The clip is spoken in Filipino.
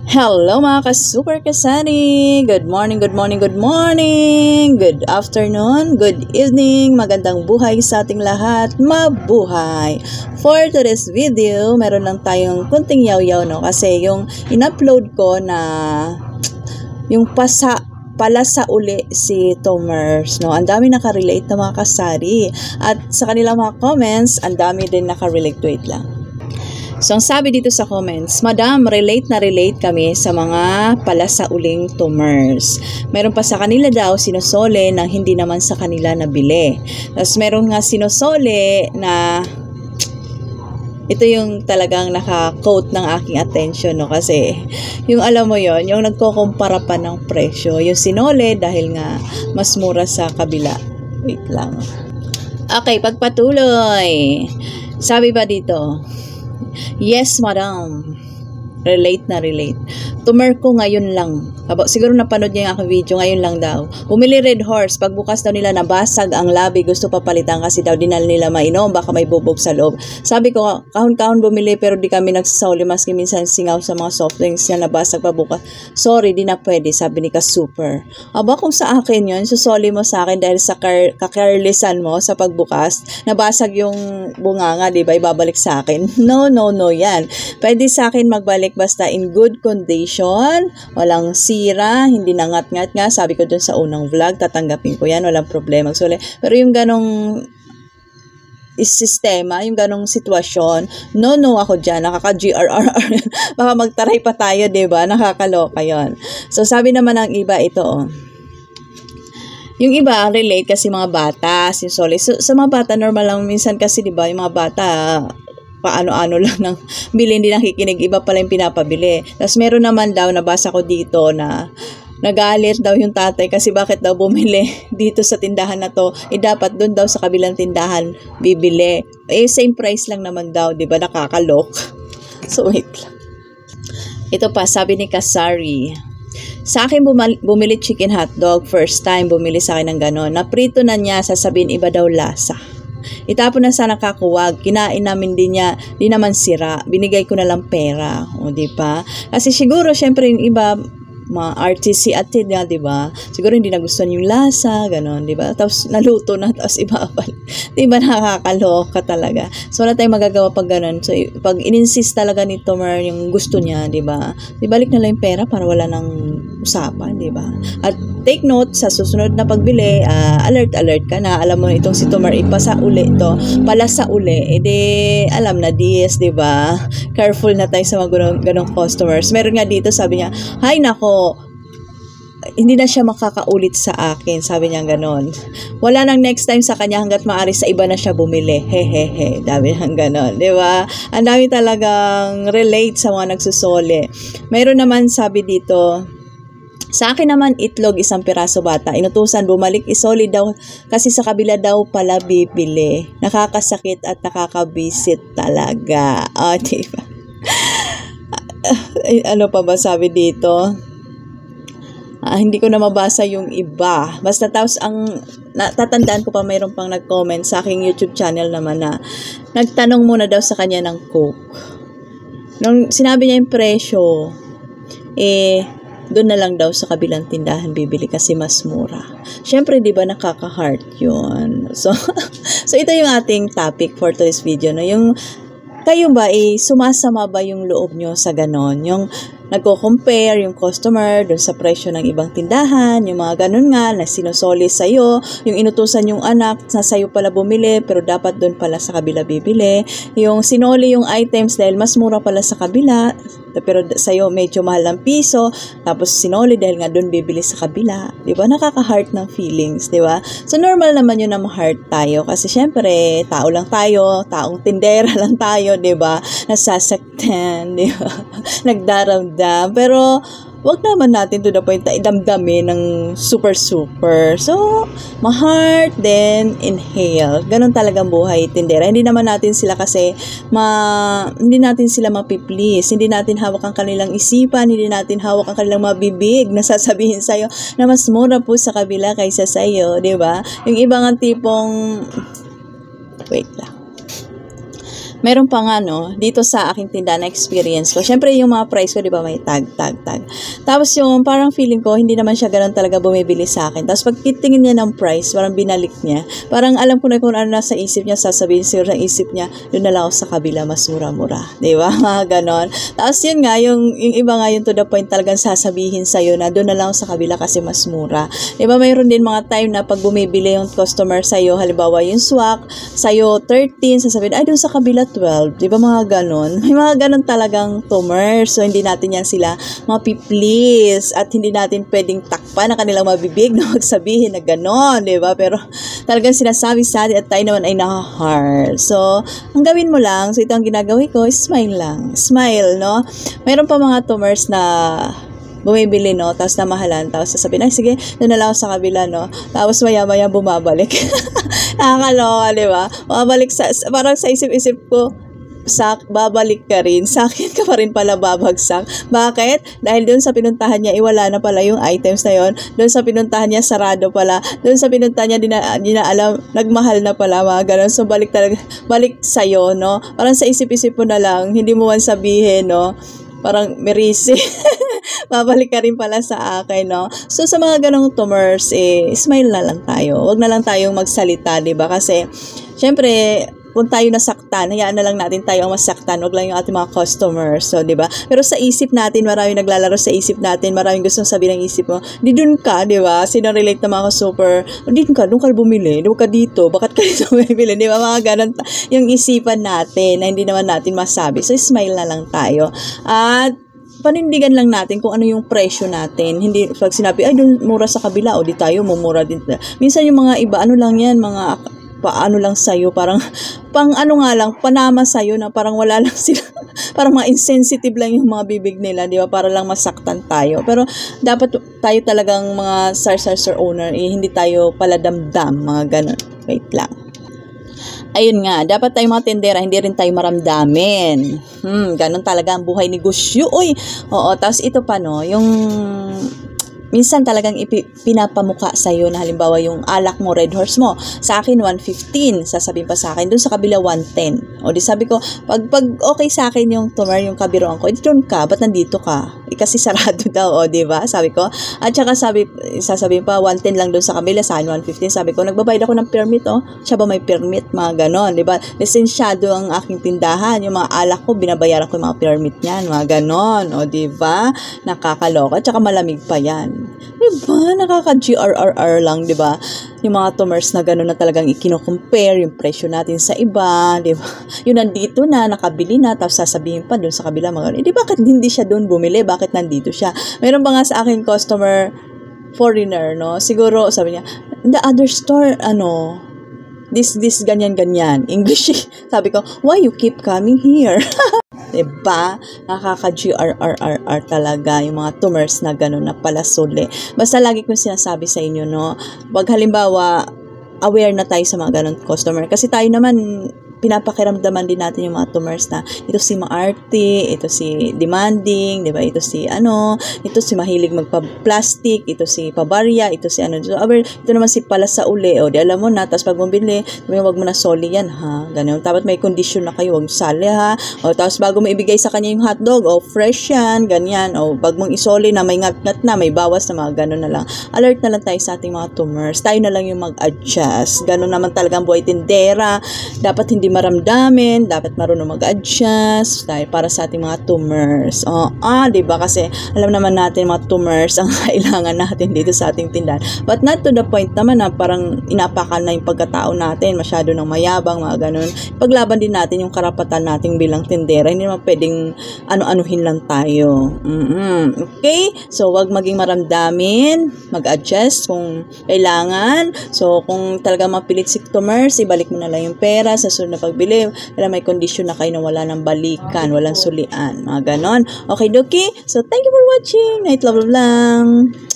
Hello mga ka-super kasani! Good morning, good morning, good morning! Good afternoon, good evening, magandang buhay sa ating lahat, mabuhay! For today's video, meron lang tayong kunting yaw-yaw, no? Kasi yung in-upload ko na yung palasa uli si Tomers, no? Ang dami nakarelate na mga kasari. At sa kanilang mga comments, ang dami din nakarelate. Wait lang. So, ang sabi dito sa comments, Madam, relate na relate kami sa mga palasa uling tumors. Meron pa sa kanila daw sinusole na hindi naman sa kanila nabili. Tapos meron nga sinusole na ito yung talagang naka-quote ng aking attention, no? Kasi yung alam mo yon, yung nagkukumpara pa ng presyo. Yung sinole dahil nga mas mura sa kabila. Wait lang. Okay, pagpatuloy. Sabi ba dito? Yes, madam. Relate na relate. Tumor ko ngayon lang. Siguro napanood niya yung aking video, ngayon lang daw. Bumili Red Horse. Pagbukas daw nila nabasag ang labi, gusto papalitan kasi daw dinal nila mainom, baka may bubog sa loob. Sabi ko, kahon-kahon bumili pero di kami nagsasauli, maski minsan singaw sa mga soft drinks na nabasag pabukas. Sorry, di na pwede, sabi ni Ka-Super. Kung sa akin yun, susoli mo sa akin dahil sa kakarelisan mo sa pagbukas, nabasag yung bunganga, di ba? Ibabalik sa akin. No, yan. Pwede sa akin magbalik basta in good condition, walang sira, hindi nangat-ngat nga. Sabi ko dun sa unang vlog, tatanggapin ko yan, walang problema. Pero yung ganong sistema, yung ganong sitwasyon, no ako dyan, nakaka-GRRR. Baka magtaray pa tayo, diba? Nakakaloka yon. So, sabi naman ng iba, ito, yung iba, relate kasi mga bata, sinsoli. So, sa mga bata, normal lang, minsan kasi, diba, yung mga bata, paano-ano lang ng bilhin, hindi nakikinig, iba pala yung pinapabili. Tapos meron naman daw, nabasa ko dito na nagalit daw yung tatay kasi bakit daw bumili dito sa tindahan na to, dapat doon daw sa kabilang tindahan bibili. Same price lang naman daw, di ba? Nakakalok. So, wait lang. Ito pa, sabi ni Kasari, sa akin bumili chicken hotdog, first time bumili sa akin ng ganon. Naprito na niya, sasabihin iba daw lasa. Itapon na sana kakuwag, kinain namin din niya, di naman sira, binigay ko na lang pera, o di ba? Kasi siguro, syempre yung iba, mga artsy atid nga, di ba? Siguro hindi nagustuhan yung lasa, ganon, di ba? Tapos naluto na, tapos ibabal. Di ba, nakakaloka talaga. So, wala tayong magagawa pag ganon. So, pag in-insist talaga ni Tomer yung gusto niya, di ba? Ibalik na lang yung pera para wala nang usapan, di ba? At take note, sa susunod na pagbili, alert ka na. Alam mo itong si Tomer, ipasa uli ito, palasa uli. Alam na this, di ba? Careful na tayo sa mga ganong customers. Meron nga dito, sabi niya, hay nako, hindi na siya makakaulit sa akin, sabi niya ganon. Wala nang next time sa kanya hanggat maaari sa iba na siya bumili. Hehehe, dami nang ganon, di ba? Ang dami talagang relate sa mga nagsusole. Mayroon naman sabi dito, sa akin naman itlog, isang piraso bata. Inutusan bumalik, isoli daw kasi sa kabila daw pala bibili. Nakakasakit at nakakabisit talaga. Diba? Ano pa ba sabi dito? Hindi ko na mabasa yung iba. Basta tapos natatandaan ko pa, mayroon pang nag-comment sa aking YouTube channel naman na nagtanong muna daw sa kanya ng Coke. Nung sinabi niya yung presyo, doon na lang daw sa kabilang tindahan bibili kasi mas mura. Syempre, di ba, nakaka-heart yun. So, ito yung ating topic for today's video. No? Yung, kayo ba, sumasama ba yung loob nyo sa ganon? Yung nagko-compare yung customer dun sa presyo ng ibang tindahan, yung mga ganun nga, na sinusoli sa'yo, yung inutusan yung anak, na sa'yo pala bumili, pero dapat dun pala sa kabila bibili, yung sinoli yung items dahil mas mura pala sa kabila, pero sa'yo medyo mahal ang piso, tapos sinoli dahil nga dun bibili sa kabila, di ba? Nakaka-heart ng feelings, di ba? So, normal naman yun na ma-heart tayo, kasi syempre, tao lang tayo, taong tindera lang tayo, di ba? Nasasaktan, di ba? Nagdaramdam. Pero, wag naman natin to the point na idamdamin ng super. So, ma-heart, then inhale. Ganon talagang buhay tindera. Hindi naman natin sila kasi hindi natin sila mapiplease. Hindi natin hawak ang kanilang isipan, hindi natin hawak ang kanilang mabibig na sasabihin sa'yo na mas mura po sa kabila kaysa sa'yo, di ba? Yung ibang tipong wait lang. Meron pa nga, no, dito sa aking tindahan na experience ko. Syempre, yung mga price ko, di ba, may tag. Tapos yung parang feeling ko, hindi naman siya ganun talaga bumibili sa akin. Tapos pag tingin niya ng price, parang binalik niya. Parang alam ko na kung ano nasa isip niya, sasabihin siguro ng isip niya, doon na lang ako sa kabila, mas mura-mura. Di ba? Mga ganon. Tapos yun nga, yung iba nga yung to the point talagang sasabihin sa'yo na doon na lang ako sa kabila kasi mas mura. Di ba, mayroon din mga time na pag bumibili yung customer sa'yo, halimbawa yung swak, sa'yo 13, sasabihin, ay doon sa kabila 12, di ba mga ganon? May mga ganon talagang tumors. So, hindi natin yan sila mapiplease at hindi natin pwedeng takpan ang kanilang mabibig na magsabihin na ganon, di ba? Pero talagang sinasabi sa atin at tayo naman ay nakahard. So, ang gawin mo lang, so ito ang ginagawin ko, smile lang. Smile, no? Mayroon pa mga tumors na bumibili, no? Tapos namahalan. Tapos sasabihin, ay sige, doon na lang ako sa kabila, no? Tapos maya-maya bumabalik. Nakakaloka, di ba? Bumabalik parang sa isip-isip ko, babalik ka rin. Sa akin ka pa rin pala babagsak. Bakit? Dahil doon sa pinuntahan niya, iwala na pala yung items na yon. Doon sa pinuntahan niya, sarado pala. Doon sa pinuntahan niya, di na alam, nagmahal na pala, mga ganun. So, balik sa'yo, no? Parang sa isip-isip mo na lang, hindi mo man sabihin, no? Parang merisi. Babalik ka rin pala sa akin, no? So, sa mga ganong tumors, smile na lang tayo. Huwag na lang tayong magsalita, diba? Kasi, syempre, kung tayo nasaktan, hayaan na lang natin tayo ang masaktan, wag lang yung ating mga customers, so, di ba? Pero sa isip natin, maraming naglalaro sa isip natin, maraming gustong sabihin ng isip mo, di dun ka, di ba? Sino-relate na mga super, doon ka bumili, doon ka dito, bakit ka dito bumili, di ba? Mga ganun, yung isipan natin, na hindi naman natin masabi. So, smile na lang tayo. At, panindigan lang natin kung ano yung presyo natin. Hindi, pag sinabi, ay, doon mura sa kabila, o di tayo, mumura din. Minsan yung mga iba, ano lang yan, mga paano lang sa'yo, parang pang ano nga lang, panama sa'yo na parang wala lang sila, parang mga insensitive lang yung mga bibig nila, di ba? Para lang masaktan tayo. Pero dapat tayo talagang mga sar owner, hindi tayo paladamdam, mga ganun. Wait lang. Ayun nga, dapat tayo mga tendera, hindi rin tayo maramdamin. Ganun talaga ang buhay ni Gusyu. Uy, oo, tapos ito pa, no, yung minsan talagang pinapamuka sa'yo na halimbawa yung alak mo, Red Horse mo. Sa akin, 115. Sasabihin pa sa akin, dun sa kabila, 110. O di sabi ko, pag okay sa akin yung tumor, yung kabiruan ko, doon ka, ba't nandito ka? Kasi sarado daw, o diba? Sabi ko. At saka sasabihin pa, 110 lang dun sa kabila, sa akin, 115. Sabi ko, nagbabayad ako ng permit, oh. Siya ba may permit? Mga ganon, diba? Lisensyado ang aking tindahan. Yung mga alak ko, binabayaran ko yung mga permit niyan. Mga ganon, o diba? Nakakaloka. At saka malamig pa yan. Diba? Nakaka-GRRR lang, diba? Yung mga tumors na gano'n na talagang ikino-compare yung presyo natin sa iba, diba? Yung nandito na, nakabili na, tapos sasabihin pa doon sa kabila, mga di bakit hindi siya doon bumili? Bakit nandito siya? Meron ba nga sa akin customer, foreigner, no? Siguro, sabi niya, the other store, this, ganyan. English. Sabi ko, why you keep coming here? Diba? Nakaka-GRRR talaga yung mga tumors na gano'n na pala suli. Basta lagi kong sinasabi sa inyo, no? Wag halimbawa, aware na tayo sa mga gano'n customer. Kasi tayo naman, pinapakiramdaman din natin yung mga tumors na ito si maarte, ito si demanding, di ba? Ito si mahilig magpa-plastic, ito si pabarya, ito si So, ito naman si pala sa uli, o di alam mo na, tapos pag bumili, wag mo na soli yan, ha? Ganun. Dapat may condition na kayo, wag sali, ha? O tapos bago mo ibigay sa kanya yung hotdog, o fresh yan, ganyan, o pag mong isoli na may ngat-ngat na, may bawas na mga ganun na lang. Alert na lang tayo sa ating mga tumors. Tayo na lang yung mag-adjust. Ganun naman talaga ang buhay tindera. Dapat hindi maramdamin, dapat marunong mag-adjust dahil para sa ating mga tumors. Diba? Kasi alam naman natin mga tumors ang kailangan natin dito sa ating tindahan. But not to the point naman na parang inapakan na yung pagkatao natin, masyado ng mayabang, mga ganun. Paglaban din natin yung karapatan natin bilang tindera. Hindi naman pwedeng ano-anuhin lang tayo. Okay? So, wag maging maramdamin, mag-adjust kung kailangan. So, kung talaga mapilit si tumors, ibalik mo na lang yung pera sa sunod na pagbili, kaya may condition na kayo na wala ng balikan, walang sulian, mga ganon. Okay, doki? So, thank you for watching. Night love lang.